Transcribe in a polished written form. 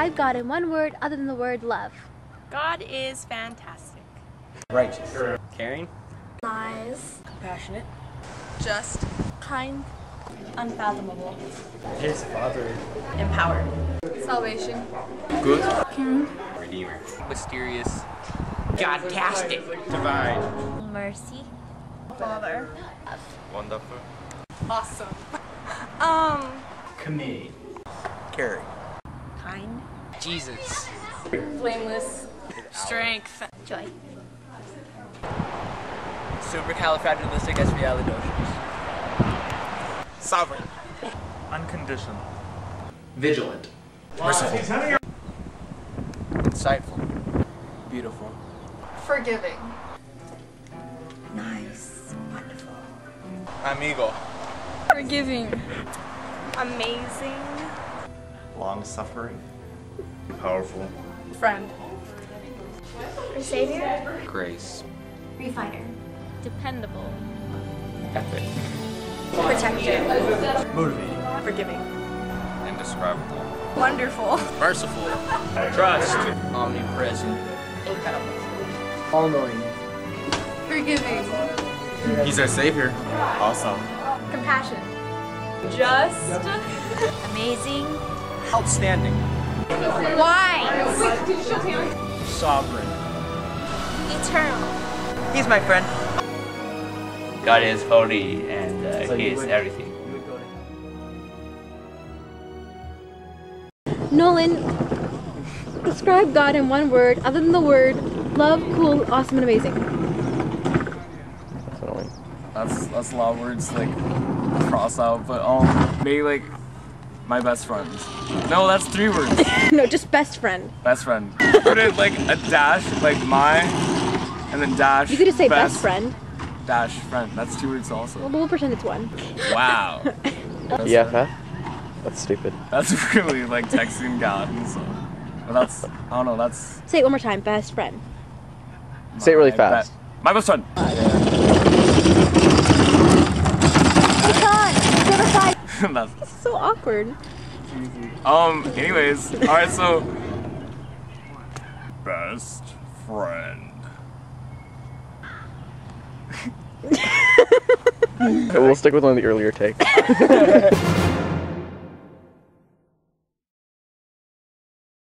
Describe God in one word other than the word love. God is fantastic. Righteous. Caring. Wise. Compassionate. Just. Kind. Unfathomable. His Father. Empowered. Salvation. Good. Caring. Redeemer. Mysterious. Godtastic. Divine. Mercy. Father. Wonderful. Awesome. Committed. Caring. Kind. Jesus. Blameless. Strength. Joy. Supercalifragilisticexpialidocious. Sovereign. Unconditioned. Vigilant. Merciful. Insightful. Beautiful. Forgiving. Nice. Wonderful. Amigo. Forgiving. Amazing. Long-suffering. Powerful. Friend. Savior. Grace. Refiner. Dependable. Epic. Protector. Motivating. Forgiving. Indescribable. Wonderful. Merciful. Trust. Omnipresent. All-knowing. Forgiving. He's our savior. Awesome. Compassion. Just. Amazing. Outstanding. Wise. Sovereign. Eternal. He's my friend. God is holy and He is everything. Nolan, describe God in one word other than the word love, cool, awesome, and amazing. That's a lot of words like cross out, but maybe like my best friends. No, that's 3 words. No, just best friend. Best friend. Put it like a dash, like my, and then dash. You could just say best friend. Dash friend. That's 2 words also. Well, we'll pretend it's one. Wow. Yeah, that's stupid. That's really like texting God and stuff. But that's, I don't know, that's... Say it one more time, best friend. Say it really fast. My best friend. Keep on! Go to 5. That's It's so awkward. anyways, alright, so... Best friend. We'll stick with one of the earlier takes.